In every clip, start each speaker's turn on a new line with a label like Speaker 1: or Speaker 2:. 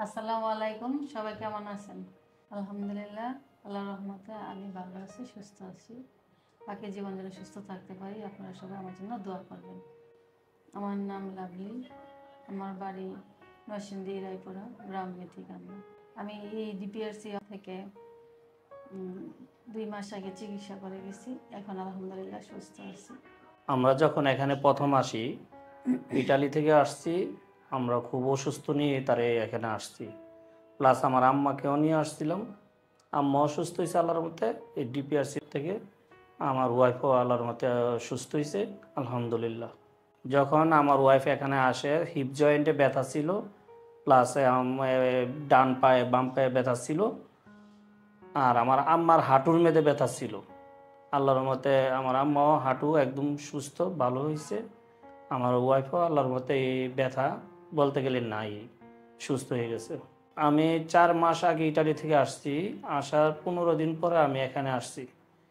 Speaker 1: আসসালামু আলাইকুম, সবাই কেমন আছেন? আলহামদুলিল্লাহ, আল্লাহর রহমতে আমি ভালো আছি, সুস্থ আছি। বাকি জীবন যেন সুস্থ থাকতে পারি, আপনারা সবাই আমার জন্য দোয়া করবেন। আমার নাম লাভলি, আমার বাড়ি নরসিংদী রায়পুরা, গ্রাম মেথিকান্দা। আমি এই ডিপিআরসি থেকে 2 মাস আগে চিকিৎসা করে গেছি, এখন আলহামদুলিল্লাহ সুস্থ আছি।
Speaker 2: আমরা যখন এখানে প্রথম আসি, ইটালি থেকে আসছি, আমরা খুব অসুস্থ নিয়ে তারে এখানে আসছি। প্লাস আমার আম্মাকেও নিয়ে আসছিলাম। আম্মা অসুস্থ হয়েছে আল্লাহর মতে, এই ডিপিআরসি থেকে। আমার ওয়াইফও আল্লাহর মতে সুস্থ হয়েছে, আলহামদুলিল্লাহ। যখন আমার ওয়াইফ এখানে আসে, হিপ জয়েন্টে ব্যথা ছিল, প্লাস ডান পায়ে বাম পায়ে ব্যথা ছিল, আর আমার আম্মার হাঁটুর মেয়েদে ব্যথা ছিল। আল্লাহর মতে আমার আম্মাও হাঁটু একদম সুস্থ, ভালো হয়েছে। আমার ওয়াইফও আল্লাহর মতে এই ব্যথা বলতে গেলে নাই, সুস্থ হয়ে গেছে। আমি 4 মাস আগে ইটালি থেকে আসছি, আসার 15 দিন পরে আমি এখানে আসছি।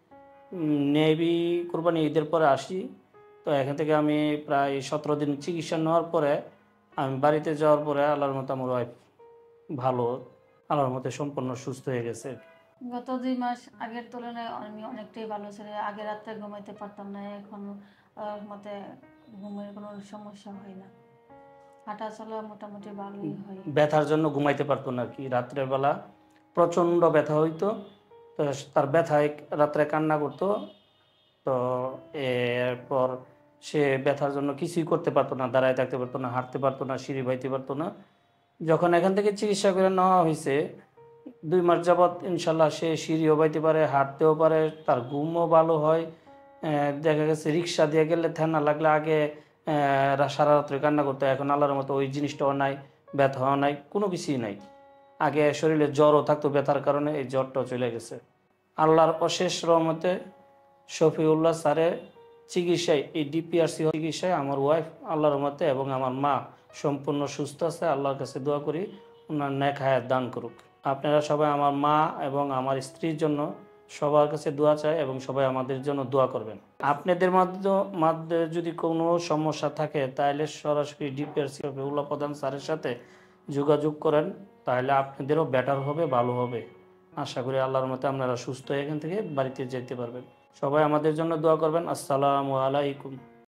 Speaker 2: নেভি কোরবানি ঈদের পরে আসি। তো এখান থেকে আমি প্রায় 17 দিন চিকিৎসা নেওয়ার পরে আমি বাড়িতে যাওয়ার পরে আল্লাহর মতে আমার ওয়াইফ ভালো, আল্লাহর মতে সম্পূর্ণ সুস্থ হয়ে গেছে।
Speaker 1: গত 2 মাস আগের তুলনায় আমি অনেকটাই ভালো ছিল। আগে রাত্রে ঘুমাইতে পারতাম না, এখন মতে ঘুমের কোনো সমস্যা হয় না, হাঁটা চলা মোটামুটি ভালোই হয়।
Speaker 2: ব্যথার জন্য ঘুমাইতে পারতো না, কি রাত্রের বেলা প্রচণ্ড ব্যথা হইতো। তো তার ব্যথায় রাত্রে কান্না করতো। তো এরপর সে ব্যথার জন্য কিছুই করতে পারতো না, দাঁড়ায় থাকতে পারতো না, হাঁটতে পারতো না, সিঁড়ি বাইতে পারতো না। যখন এখান থেকে চিকিৎসা করে নেওয়া হয়েছে, 2 মাস যাবৎ ইনশাল্লাহ সে সিঁড়িও বাইতে পারে, হাঁটতেও পারে, তার ঘুমও ভালো হয়। দেখা গেছে রিক্সা দিয়ে গেলে ঠান্ডা লাগলে আগে সারা রাত্রে কান্না করতো, এখন আল্লাহর মতো ওই জিনিসটাও নাই, ব্যথাও নাই, কোনো কিছুই নাই। আগে শরীরে জ্বরও থাকতো, ব্যথার কারণে এই জ্বরটাও চলে গেছে। আল্লাহর অশেষ রহমতে শফিউল্লাহ স্যারের চিকিৎসায়, এই ডিপিআরসি চিকিৎসায় আমার ওয়াইফ আল্লাহর রহমতে এবং আমার মা সম্পূর্ণ সুস্থ আছে। আল্লাহর কাছে দোয়া করি ওনার নেক হায়াত দান করুক। আপনারা সবাই আমার মা এবং আমার স্ত্রীর জন্য সবার কাছে দোয়া চায় এবং সবাই আমাদের জন্য দোয়া করবেন। আপনাদের মধ্যে যদি কোনো সমস্যা থাকে তাহলে সরাসরি ডিপিআরসি শফিউল্লাহ প্রধান স্যারের সাথে যোগাযোগ করেন, তাহলে আপনাদেরও বেটার হবে, ভালো হবে। আশা করি আল্লাহর মতে আপনারা সুস্থ হয়ে এখান থেকে বাড়িতে যেতে পারবেন। সবাই আমাদের জন্য দোয়া করবেন। আসসালামু আলাইকুম।